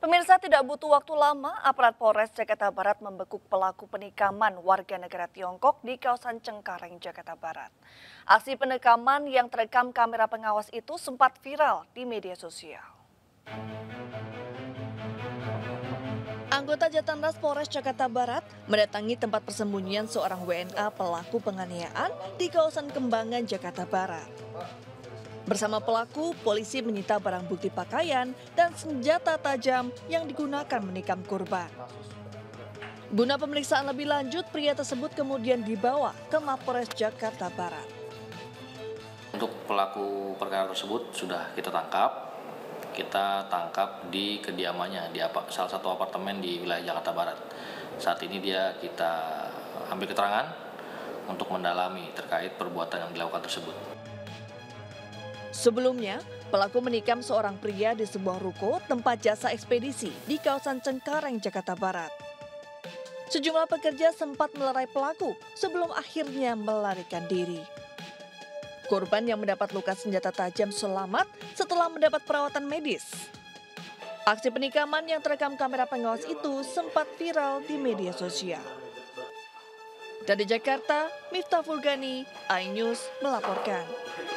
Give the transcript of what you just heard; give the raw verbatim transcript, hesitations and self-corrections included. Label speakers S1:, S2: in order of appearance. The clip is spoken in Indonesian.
S1: Pemirsa, tidak butuh waktu lama, aparat Polres Jakarta Barat membekuk pelaku penikaman warga negara Tiongkok di kawasan Cengkareng, Jakarta Barat. Aksi penikaman yang terekam kamera pengawas itu sempat viral di media sosial. Anggota Jatantras Polres Jakarta Barat mendatangi tempat persembunyian seorang W N A pelaku penganiayaan di kawasan Kembangan, Jakarta Barat. Bersama pelaku, polisi menyita barang bukti pakaian dan senjata tajam yang digunakan menikam korban. Guna pemeriksaan lebih lanjut, pria tersebut kemudian dibawa ke Mapolres Jakarta Barat.
S2: Untuk pelaku perkara tersebut sudah kita tangkap. Kita tangkap di kediamannya di salah satu apartemen di wilayah Jakarta Barat. Saat ini dia kita ambil keterangan untuk mendalami terkait perbuatan yang dilakukan tersebut.
S1: Sebelumnya, pelaku menikam seorang pria di sebuah ruko tempat jasa ekspedisi di kawasan Cengkareng, Jakarta Barat. Sejumlah pekerja sempat melerai pelaku sebelum akhirnya melarikan diri. Korban yang mendapat luka senjata tajam selamat setelah mendapat perawatan medis. Aksi penikaman yang terekam kamera pengawas itu sempat viral di media sosial. Dari Jakarta, Miftah Fulgani, iNews melaporkan.